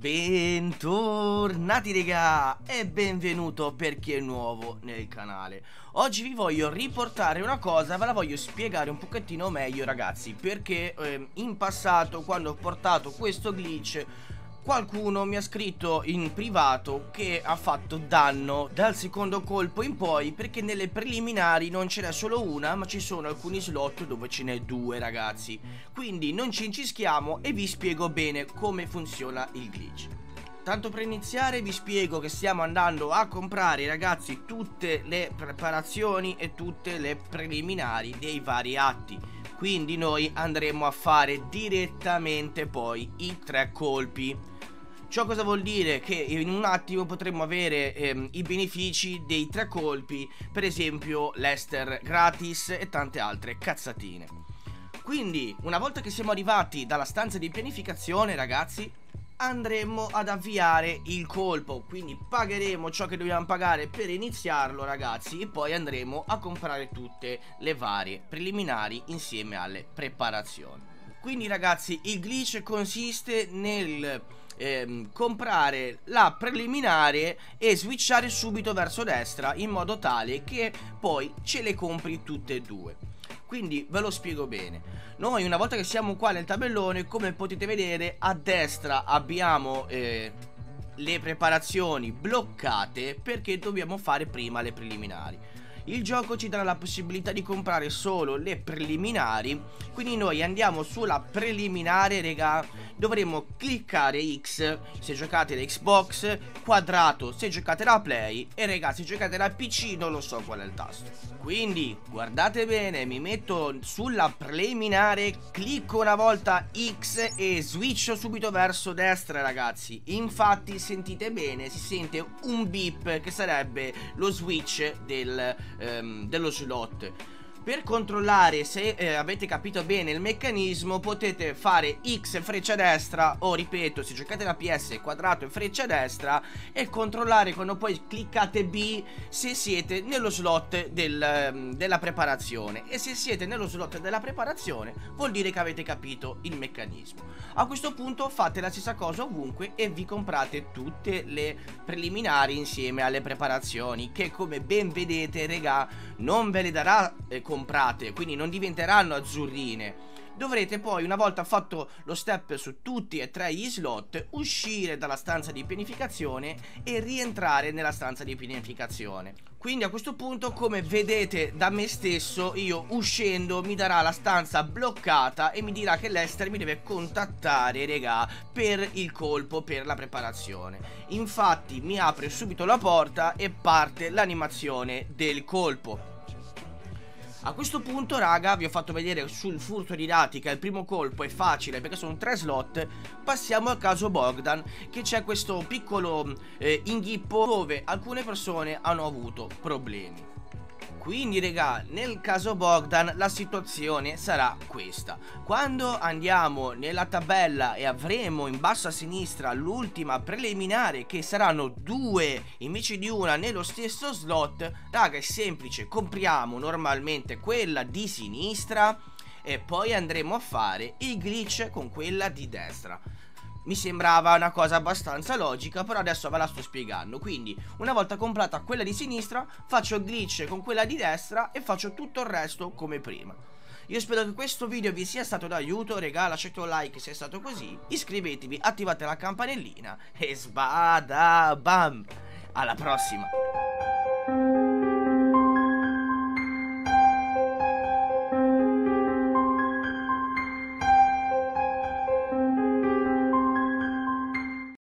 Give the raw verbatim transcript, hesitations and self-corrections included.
Bentornati raga e benvenuto per chi è nuovo nel canale. Oggi vi voglio riportare una cosa, ve la voglio spiegare un pochettino meglio ragazzi, perché eh, in passato quando ho portato questo glitch qualcuno mi ha scritto in privato che ha fatto danno dal secondo colpo in poi, perché nelle preliminari non ce n'è solo una ma ci sono alcuni slot dove ce n'è due ragazzi. Quindi non ci incischiamo e vi spiego bene come funziona il glitch. Tanto per iniziare vi spiego che stiamo andando a comprare ragazzi tutte le preparazioni e tutte le preliminari dei vari atti. Quindi noi andremo a fare direttamente poi i tre colpi. Ciò cosa vuol dire? Che in un attimo potremo avere ehm, i benefici dei tre colpi, per esempio l'Ester gratis e tante altre cazzatine. Quindi una volta che siamo arrivati dalla stanza di pianificazione ragazzi, andremo ad avviare il colpo, quindi pagheremo ciò che dobbiamo pagare per iniziarlo ragazzi e poi andremo a comprare tutte le varie preliminari insieme alle preparazioni. Quindi ragazzi il glitch consiste nel ehm, comprare la preliminare e switchare subito verso destra in modo tale che poi ce le compri tutte e due. Quindi ve lo spiego bene. Noi una volta che siamo qua nel tabellone, come potete vedere a destra abbiamo eh, le preparazioni bloccate perché dobbiamo fare prima le preliminari. Il gioco ci darà la possibilità di comprare solo le preliminari, quindi noi andiamo sulla preliminare raga, dovremo cliccare X se giocate da Xbox, quadrato se giocate da Play e raga se giocate da P C non lo so qual è il tasto. Quindi guardate bene, mi metto sulla preliminare, clicco una volta X e switcho subito verso destra ragazzi. Infatti sentite bene, si sente un beep che sarebbe lo switch del, ehm, dello slot. Per controllare se eh, avete capito bene il meccanismo potete fare X e freccia destra o ripeto se giocate da P S quadrato e freccia destra e controllare quando poi cliccate B se siete nello slot del, della preparazione, e se siete nello slot della preparazione vuol dire che avete capito il meccanismo. A questo punto fate la stessa cosa ovunque e vi comprate tutte le preliminari insieme alle preparazioni che come ben vedete regà non ve le darà eh, comprate, quindi non diventeranno azzurrine. Dovrete poi una volta fatto lo step su tutti e tre gli slot uscire dalla stanza di pianificazione e rientrare nella stanza di pianificazione. Quindi a questo punto come vedete da me stesso io uscendo mi darà la stanza bloccata e mi dirà che l'Ester mi deve contattare regà per il colpo per la preparazione. Infatti mi apre subito la porta e parte l'animazione del colpo. A questo punto raga vi ho fatto vedere sul furto di dati che il primo colpo è facile perché sono tre slot. Passiamo al caso Bogdan, che c'è questo piccolo eh, inghippo dove alcune persone hanno avuto problemi. Quindi raga nel caso Bogdan la situazione sarà questa: quando andiamo nella tabella e avremo in basso a sinistra l'ultima preliminare che saranno due invece di una nello stesso slot, raga è semplice, compriamo normalmente quella di sinistra e poi andremo a fare il glitch con quella di destra. Mi sembrava una cosa abbastanza logica, però adesso ve la sto spiegando. Quindi una volta comprata quella di sinistra faccio il glitch con quella di destra e faccio tutto il resto come prima. Io spero che questo video vi sia stato d'aiuto, regà, lasciate un like se è stato così, iscrivetevi, attivate la campanellina e sbada bam! Alla prossima!